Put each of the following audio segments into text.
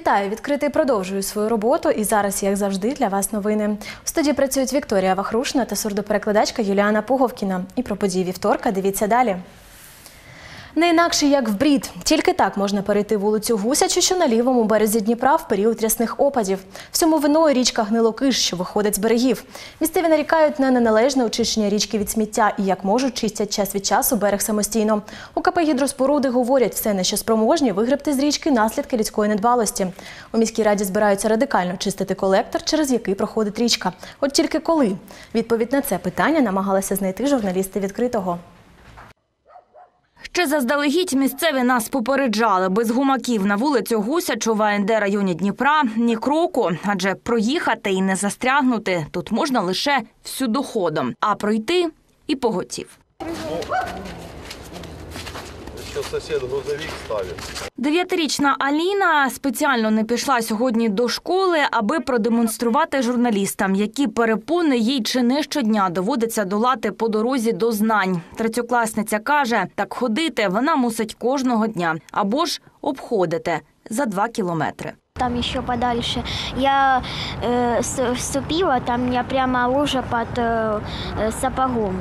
Вітаю! Відкритий продовжує свою роботу і зараз, як завжди, для вас новини. У студії працюють Вікторія Вахрушина та сурдоперекладачка Юліана Пуговкіна. І про події вівторка дивіться далі. Не інакше, як в брід. Тільки так можна перейти вулицю Гусячу, що на лівому березі Дніпра в період рясних опадів. Всьому виною річка Гнилокиш, що виходить з берегів. Місцеві нарікають на неналежне очищення річки від сміття і, як можуть, чистять час від часу берег самостійно. У КП «Гідроспоруди» говорять, все, на що спроможні, вигребти з річки наслідки людської недбалості. У міській раді збираються радикально чистити колектор, через який проходить річка. От тільки коли? Відповідь на це питання намагалися знайти журналісти «Відкритого». Ще заздалегідь місцеві нас попереджали. Без гумаків на вулицю Гусячу в АНД районі Дніпра ні кроку. Адже проїхати і не застрягнути тут можна лише всюдоходом. А пройти і поготів. Сусід грузовик ставить. 9-річна Аліна спеціально не пішла сьогодні до школи, аби продемонструвати журналістам, які перепони їй чи не щодня доводиться долати по дорозі до знань. Третьокласниця каже, так ходити вона мусить кожного дня, або ж обходити за 2 кілометри. Там еще подальше. Я вступила, там у меня прямо лужа под сапогом.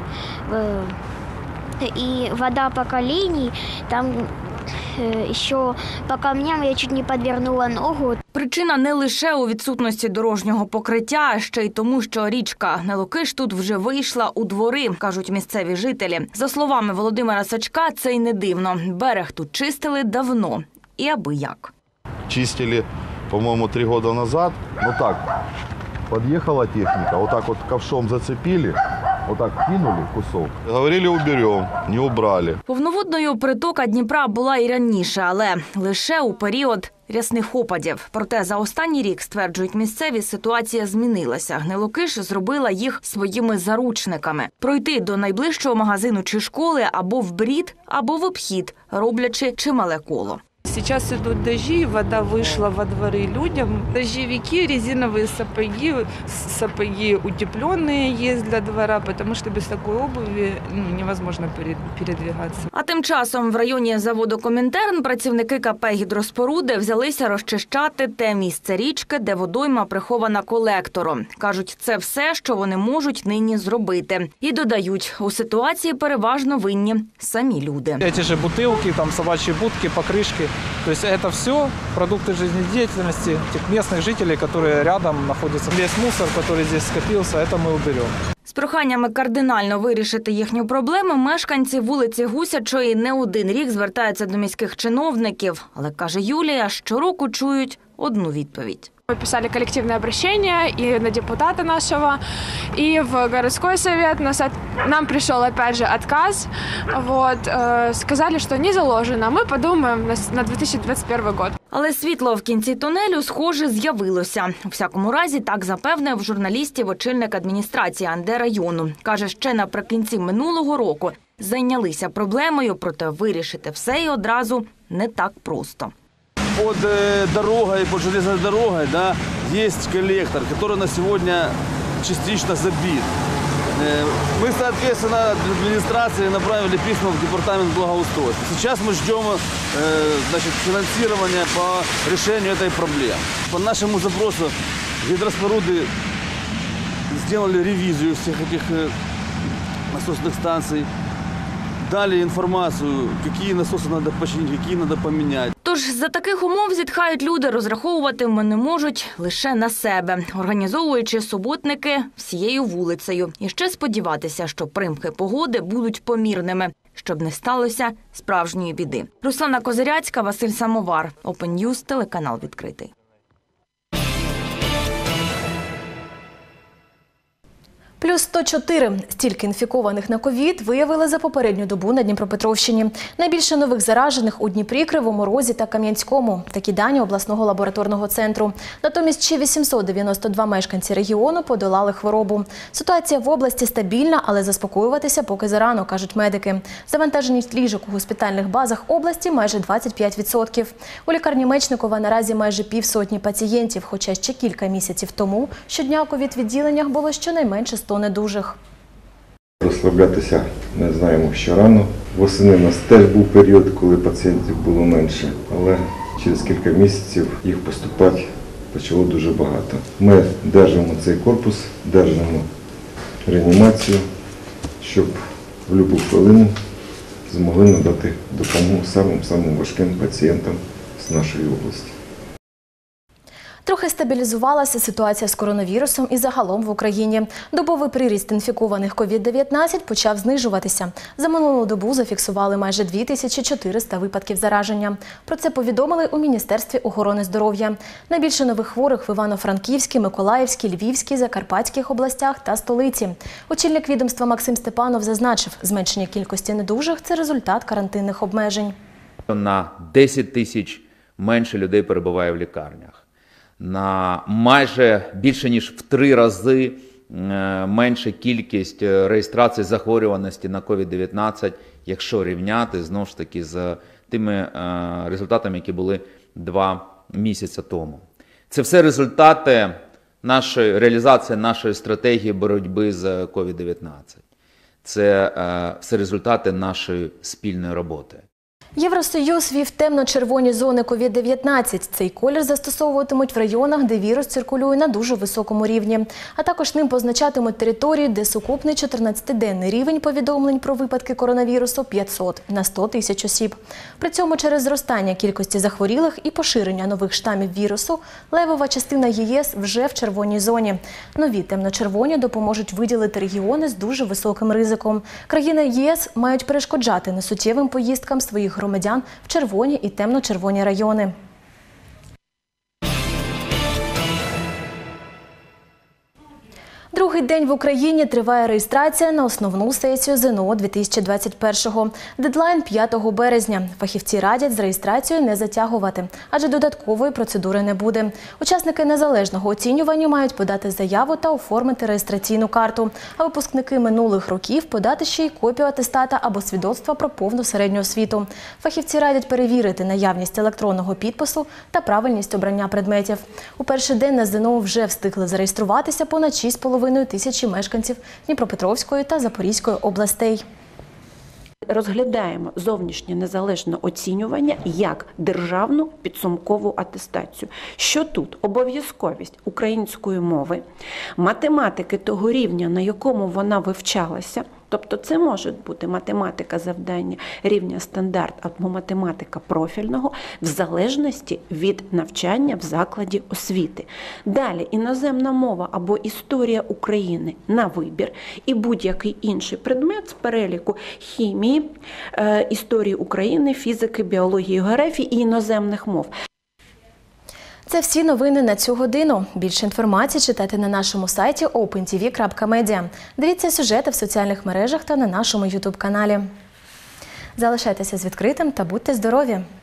И вода по колени, там еще по камням я чуть не подвернула ногу. Причина не лише у відсутності дорожнього покриття, а ще й тому, що річка Гнилокиш тут вже вийшла у двори, кажуть місцеві жителі. За словами Володимира Сачка, це й не дивно. Берег тут чистили давно і аби як. Чистили, по-моему, 3 года назад. Вот так, подъехала техника, вот так вот ковшом зацепили. Отак кинули кусок. Говорили, уберем, не убрали. Повноводною притока Дніпра була і раніше, але лише у період рясних опадів. Проте за останній рік, стверджують місцеві, ситуація змінилася. Гнилокиш зробила їх своїми заручниками. Пройти до найближчого магазину чи школи або в брід, або в обхід, роблячи чимале коло. Сейчас идут дожди, вода вышла во дворы людям. Дождевики, резиновые сапоги утепленные есть для двора, потому что без такой обуви невозможно передвигаться. А тим часом в районі заводу «Комінтерн» працівники КП «Гідроспоруди» взялися розчищати те місце річки, де водойма прихована колектором. Кажуть, це все, що вони можуть нині зробити. І додають, у ситуації переважно винні самі люди. Ці ж бутилки, там собачі будки, покришки. То есть это все продукты жизнедеятельности тех местных жителей, которые рядом находятся. Весь мусор, который здесь скопился, это мы уберем. З проханнями кардинально вирішити їхню проблему мешканці вулиці Гусячої не один рік звертаються до міських чиновників. Але, каже Юлія, щороку чують одну відповідь. Мы писали коллективное обращение и на депутата нашего, и в городской совет. Нам пришел опять же отказ. Сказали, что не заложено. Мы подумаем на 2021 год. Але світло в кінці тунелю, схоже, з'явилося. У всякому разі, так запевнив журналістів очільник адміністрації АНД району. Каже, ще наприкінці минулого року зайнялися проблемою, проте вирішити все і одразу не так просто. Под дорогой, под железной дорогой, да, есть коллектор, который на сегодня частично забит. Мы, соответственно, администрации направили письма в департамент благоустройства. Сейчас мы ждем финансирования по решению этой проблемы. По нашему запросу Гидроспоруды сделали ревизию всех этих насосных станций, дали информацию, какие насосы надо починить, какие надо поменять. Тож за таких умов, зітхають люди, розраховувати вони можуть лише на себе, організовуючи суботники всією вулицею. І ще сподіватися, що примхи погоди будуть помірними, щоб не сталося справжньої біди. Руслана Козиряцька, Василь Самовар, Open News, телеканал «Відкритий». Плюс 104. Стільки інфікованих на ковід виявили за попередню добу на Дніпропетровщині. Найбільше нових заражених у Дніпрі, Кривому Розі та Кам'янському. Такі дані обласного лабораторного центру. Натомість ще 892 мешканці регіону подолали хворобу. Ситуація в області стабільна, але заспокоюватися поки зарано, кажуть медики. Завантаженість ліжок у госпітальних базах області майже 25%. У лікарні Мечникова наразі майже півсотні пацієнтів, хоча ще кілька місяців тому щодня у ковід-відділеннях було щонайменше 100 недужих. Розслаблятися ми знаємо, що рано. Восени у нас теж був період, коли пацієнтів було менше, але через кілька місяців їх поступати почало дуже багато. Ми держимо цей корпус, держимо реанімацію, щоб в будь-яку хвилину змогли надати допомогу самим важким пацієнтам з нашої області. Трохи стабілізувалася ситуація з коронавірусом і загалом в Україні. Добовий приріст інфікованих COVID-19 почав знижуватися. За минулу добу зафіксували майже 2400 випадків зараження. Про це повідомили у Міністерстві охорони здоров'я. Найбільше нових хворих в Івано-Франківській, Миколаївській, Львівській, Закарпатських областях та столиці. Очільник відомства Максим Степанов зазначив, зменшення кількості недужих – це результат карантинних обмежень. На 10 тисяч менше людей перебуває в лікарнях. На майже більше ніж в 3 рази менша кількість реєстрацій захворюваності на COVID-19, якщо рівняти, знову ж таки, з тими результатами, які були 2 місяці тому. Це все результати реалізації нашої стратегії боротьби з COVID-19. Це все результати нашої спільної роботи. Євросоюз ввів темно-червоні зони COVID-19. Цей колір застосовуватимуть в районах, де вірус циркулює на дуже високому рівні. А також ним позначатимуть території, де сукупний 14-денний рівень повідомлень про випадки коронавірусу 500 на 100 тисяч осіб. При цьому через зростання кількості захворілих і поширення нових штамів вірусу левова частина ЄС вже в червоній зоні. Нові темно-червоні допоможуть виділити регіони з дуже високим ризиком. Країни ЄС мають перешкоджати несуттєвим поїздкам своїх громадян в червоні і темно-червоні райони. Другий день в Україні триває реєстрація на основну сесію ЗНО 2021-го. Дедлайн 5 березня. Фахівці радять з реєстрацією не затягувати, адже додаткової процедури не буде. Учасники незалежного оцінювання мають подати заяву та оформити реєстраційну карту, а випускники минулих років подати ще й копію атестата або свідоцтва про повну середню освіту. Фахівці радять перевірити наявність електронного підпису та правильність обрання предметів. У перший день на ЗНО вже встигли зареєструватися понад 6,5 тисячі мешканців Дніпропетровської та Запорізької областей. Розглядаємо зовнішнє незалежне оцінювання як державну підсумкову атестацію. Що тут? Обов'язковість української мови, математики того рівня, на якому вона вивчалася. Тобто це може бути математика завдання рівня стандарт або математика профільного в залежності від навчання в закладі освіти. Далі іноземна мова або історія України на вибір і будь-який інший предмет з переліку хімії, історії України, фізики, біології, географії і іноземних мов. Це всі новини на цю годину. Більше інформації читайте на нашому сайті opentv.media. Дивіться сюжети в соціальних мережах та на нашому YouTube-каналі. Залишайтеся з відкритим та будьте здорові!